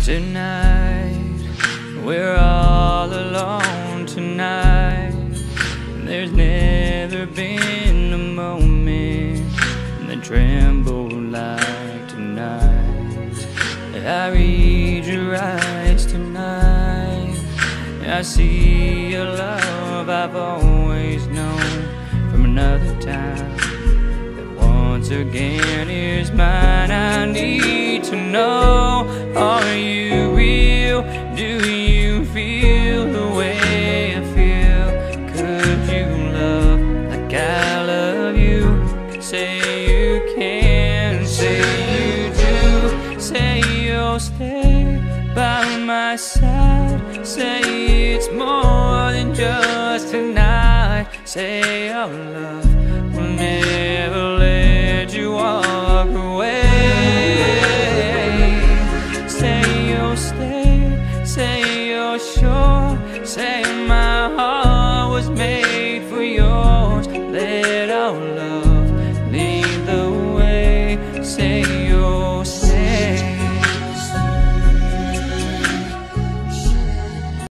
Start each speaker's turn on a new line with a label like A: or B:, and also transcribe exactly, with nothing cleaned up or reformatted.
A: Tonight, we're all alone tonight. There's never been a moment that trembled like tonight. I read your eyes tonight. I see your love I've always known from another time. That once again is mine. I need to know, are you real? Do you feel the way I feel? Could you love like I love you? Say you can, say you do. Say you'll stay by my side. Say it's more than just tonight. Say our love will never let you walk away. Say you'll stay, say you're sure. Say my heart was made for yours. Let our love